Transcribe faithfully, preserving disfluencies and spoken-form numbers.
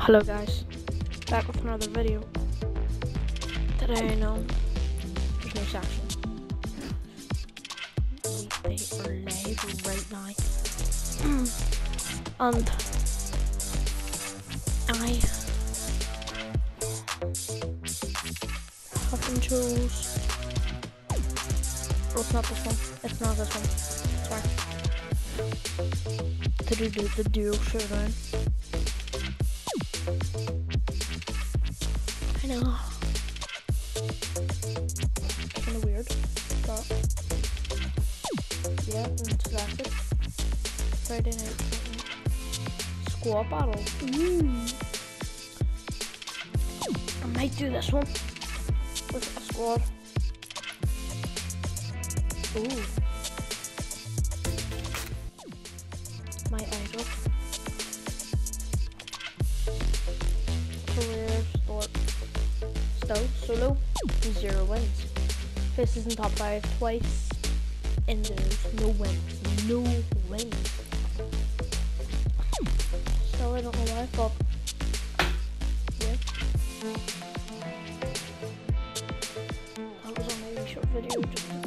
Hello guys, back with another video. Today I know there's no section. We are live right now. And I haven't chose. Oh, it's not this one. It's not this one. Sorry. To do the, the duo showdown. I know. Kinda weird, but yeah, and selected. Friday night squad battle. Ooh. I might do this one with a squad. Ooh. My idol. Career sport. Still solo, zero wins. Faces in top five twice. And there's no wins. No wins. Still, I don't know why, but yeah. That was only a short video just